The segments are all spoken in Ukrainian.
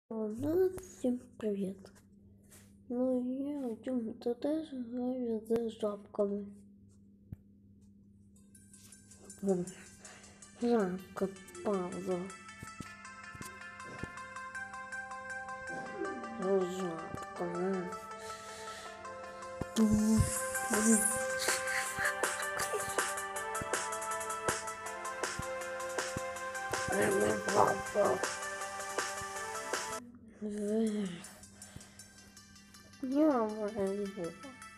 Ну, всім привіт. Ну, я в чому-то теж граю з жабками. Жабка пауза. Жабка. Я вижу.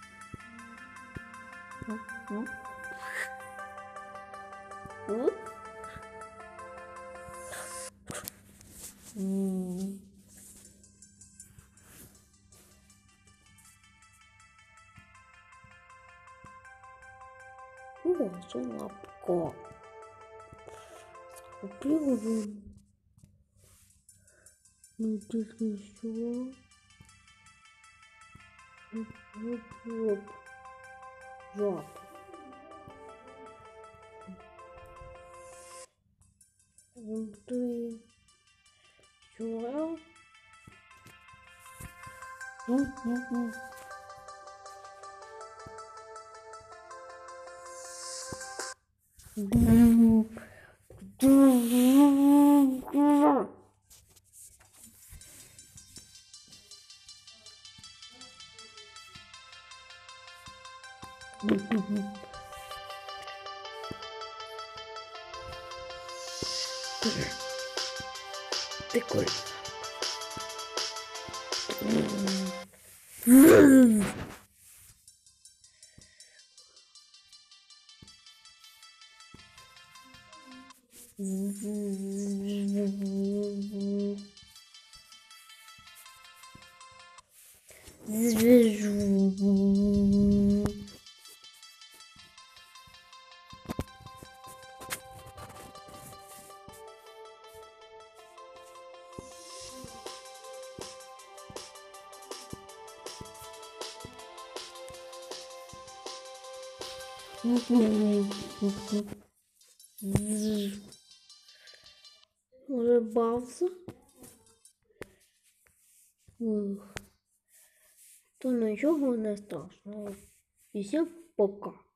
О, лапка. Купила вон. Ну, тільки що. Оп. Жаб. Ты чего? Прикольно. Улыбался. То нічого не страшного. І всім пока.